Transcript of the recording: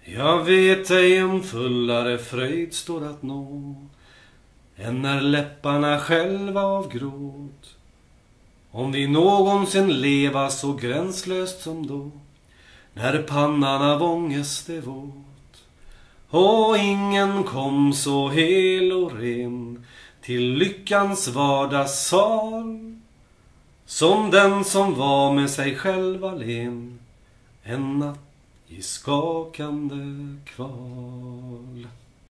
Jag vet ej om fullare fröjd står att nå än när läpparna själva av gråt. Om vi någonsin leva så gränslöst som då, när pannan av ångest är våt. Och ingen kom så hel och ren till lyckans vardagssal som den som var med sig själv allen en natt i skakande kval.